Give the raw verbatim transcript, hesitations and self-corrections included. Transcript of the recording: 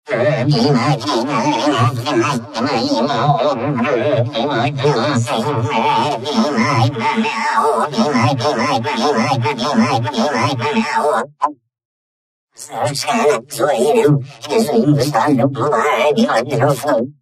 So, so, so, you know, just understand the blood, you know,